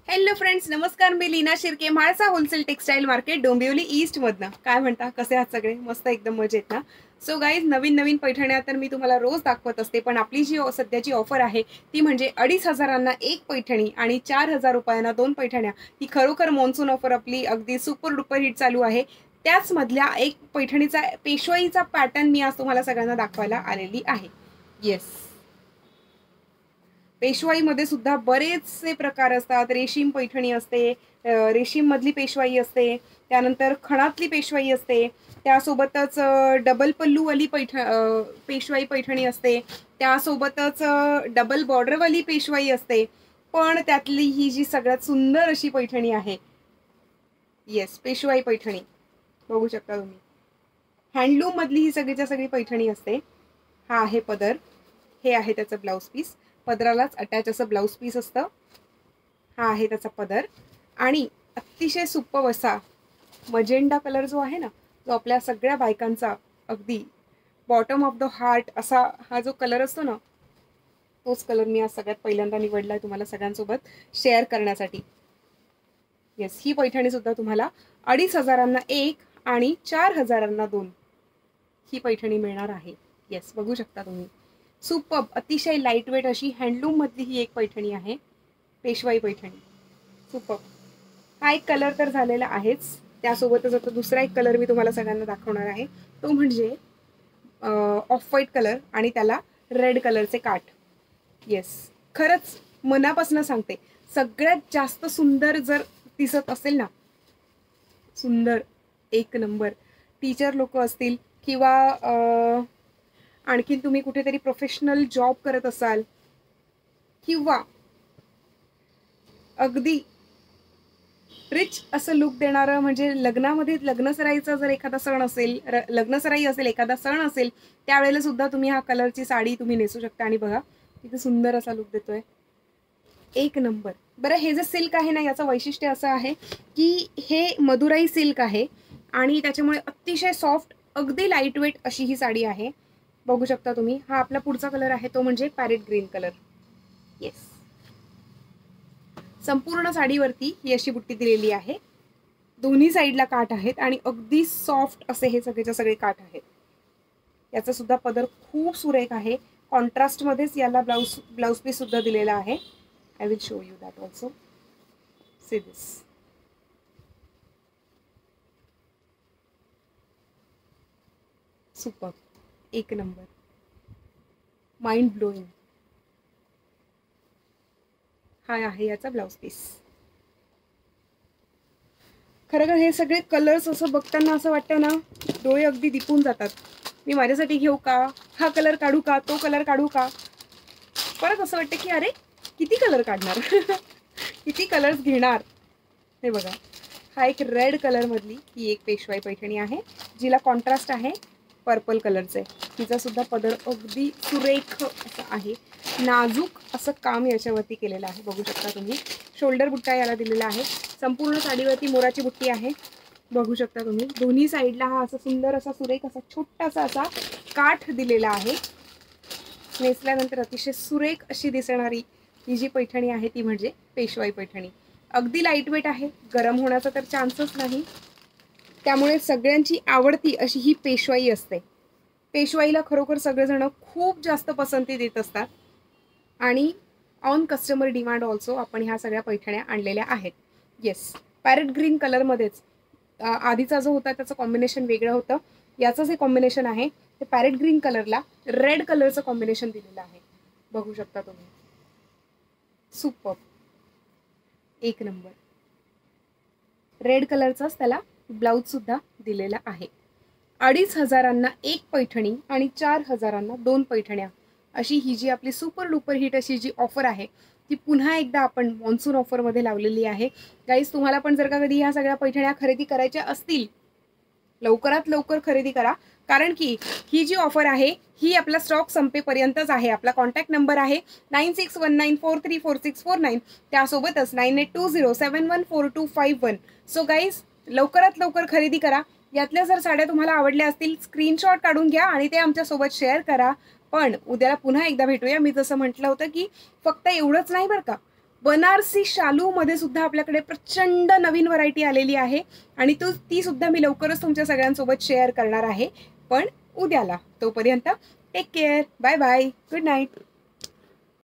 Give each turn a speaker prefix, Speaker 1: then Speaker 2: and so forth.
Speaker 1: Hello friends, नमस्कार. मी Leena Shirke, Mhalsa wholesale textile market, Dombivli east मधनं. काय म्हणता, कसे आहात सगळे? मस्त, एकदम मजेत ना? सो गाईज, नवीन नवीन पैठण्या तर मी तुम्हाला रोज दाखवत असते, पण आपली जी सध्याची ऑफर आहे ती म्हणजे 2,500 एक पैठणी आणि 4,000 रुपयांना 2 पैठण्या. ही खरोखर मॉन्सून ऑफर आपली अगदी सुपर डुपर हिट चालू आहे. त्याच मधल्या एक पैठणीचा पेशवाईचा पॅटर्न मी आज तुम्हाला सगळ्यांना दाखवायला आलेली आहे. येस, पेशवाईमध्ये सुद्धा बरेचसे प्रकार असतात. रेशीम पैठणी असते, रेशीम मधली पेशवाई असते, त्यानंतर खणातली पेशवाई असते, त्यासोबतच डबल पल्लूवाली पेशवाई पैठणी असते, त्यासोबतच डबल बॉर्डरवाली पेशवाई असते. पण त्यातली ही जी सगळ्यात सुंदर अशी पैठणी आहे, येस, पेशवाई पैठणी बघू शकता तुम्ही. हँडलूम मधली ही सगळीच्या सगळी पैठणी असते. हा आहे पदर, हे आहे त्याचं ब्लाउज पीस. पदरालाच अटॅच असं ब्लाउज पीस असतं. हा आहे त्याचा पदर आणि अतिशय सुपर्ब असा मजेंडा कलर जो आहे ना, जो आपल्या सगळ्या बायकांचा अगदी बॉटम ऑफ द हार्ट असा हा जो कलर असतो ना, तोच कलर मी आज सगळ्यात पहिल्यांदा निवडलाय तुम्हाला सगळ्यांसोबत शेअर करण्यासाठी. येस, ही पैठणी सुद्धा तुम्हाला 2,500 एक आणि 4,000 2 ही पैठणी मिळणार आहे. येस, बघू शकता तुम्ही. सुपर्ब, अतिशय लाईट वेट अशी हँडलूम मधली ही एक पैठणी आहे, पेशवाई पैठणी. सुपर्ब. हा एक कलर तर झालेला आहेच, त्यासोबतच आता दुसरा एक कलर मी तुम्हाला सगळ्यांना दाखवणार आहे, तो म्हणजे ऑफ व्हाईट कलर आणि त्याला रेड कलरचे काठ. येस, खरंच मनापासून सांगते, सगळ्यात जास्त सुंदर जर दिसत असेल ना, सुंदर एक नंबर, टीचर लोक असतील किंवा आणखीन तुम्ही कुठेतरी प्रोफेशनल जॉब करत असाल किंवा अगदी रिच असं लुक देणारं, म्हणजे लग्नामध्ये लग्नसराईचा जर एखादा सण असेल, लग्नसराई असेल, एखादा सण असेल, त्यावेळेला सुद्धा तुम्ही हा कलरची साडी तुम्ही नेसू शकता. आणि बघा किती सुंदर असा लुक देतोय, एक नंबर. बरं, हे जे सिल्क आहे ना, याचं वैशिष्ट्य असं आहे की हे मदुराई सिल्क आहे आणि त्याच्यामुळे अतिशय सॉफ्ट, अगदी लाईट वेट अशी ही साडी आहे. बघू शकता तुम्ही. हा आपला पुढचा कलर आहे, तो म्हणजे पॅरेट ग्रीन कलर. येस, संपूर्ण साडीवरती ही अशी बुट्टी दिलेली आहे. दोन्ही साईडला काठ आहेत आणि अगदी सॉफ्ट असे हे सगळेच्या सगळे काठ आहेत. याचा सुद्धा पदर खूप सुरेख आहे. कॉन्ट्रास्ट मध्येच याला ब्लाउज पीस सुद्धा दिलेला आहे. I will show you that also. See this. Super, एक नंबर, माइंड ब्लोइंग. हा आहे याचा ब्लाउज पीस. खरं हे सगळे कलर्स असं बघताना असं वाटतं ना, डोळे अगदी दिपून जातात. मी माझ्यासाठी घेऊ का, हा कलर काढू का, तो कलर काढू का. परत असं वाटतं की अरे किती कलर काढणार किती कलर्स घेणार. हे बघा, हा एक रेड कलर मधली ही एक पेशवाई पैठणी आहे, जिला कॉन्ट्रास्ट आहे पर्पल कलरचे. तिचा सुद्धा पदर अगदी सुरेख असं आहे. नाजूक असं काम याच्यावरती केलेलं आहे. बघू शकता तुम्ही. शोल्डर बुट्टा याला दिलेला आहे. संपूर्ण साडीवरती मोराची बुट्टी आहे. बघू शकता तुम्ही. दोन्ही साईडला हा असा सुंदर असा सुरेख असा छोटासा असा काठ दिलेला आहे. नेसल्यानंतर अतिशय सुरेख अशी दिसणारी ही जी पैठणी आहे ती म्हणजे पेशवाई पैठणी. अगदी लाईटवेट आहे, गरम होण्याचा तर चान्सच नाही. त्यामुळे सगळ्यांची आवडती अशी ही पेशवाई असते. पेशवाईला खरोखर सगळेजण खूप जास्त पसंती देत असतात आणि ऑन कस्टमर डिमांड ऑल्सो आपण ह्या सगळ्या पैठण्या आणलेल्या आहेत. येस, पॅरेट ग्रीन कलरमध्येच. आधीचा जो होता त्याचं कॉम्बिनेशन वेगळं होतं. याचं जे कॉम्बिनेशन आहे ते पॅरेट ग्रीन कलरला रेड कलरचं कॉम्बिनेशन दिलेलं आहे. बघू शकता तुम्ही. सुपर, एक नंबर. रेड कलरचाच त्याला ब्लाउज सुद्धा दिलेला आहे. 2,500 एक पैठणी आणि 4,000 2 पैठण्या अशी ही जी आपली सुपर डुपर हिट अशी जी ऑफर आहे ती पुन्हा एकदा आपण मॉन्सून ऑफरमध्ये लावलेली आहे. गाईज, तुम्हाला पण जर का कधी ह्या सगळ्या पैठण्या खरेदी करायच्या असतील, लवकरात लवकर खरेदी करा. कारण की ही जी ऑफर आहे ही आपला स्टॉक संपेपर्यंतच आहे. आपला कॉन्टॅक्ट नंबर आहे 9619434649. त्यासोबतच 9820714251. सो गाईज, लवकरात लवकर खरेदी करा. यातल्या जर साड्या तुम्हाला आवडल्या असतील, स्क्रीनशॉट काढून घ्या आणि ते आमच्यासोबत शेअर करा. पण उद्याला पुन्हा एकदा भेटूया. मी जसं म्हटलं होतं की फक्त एवढंच नाही बरं का, बनारसी शालूमध्ये सुद्धा आपल्याकडे प्रचंड नवीन व्हरायटी आलेली आहे आणि ती सुद्धा मी लवकरच तुमच्या सगळ्यांसोबत शेअर करणार आहे, पण उद्याला. तोपर्यंत take care, bye bye, good night.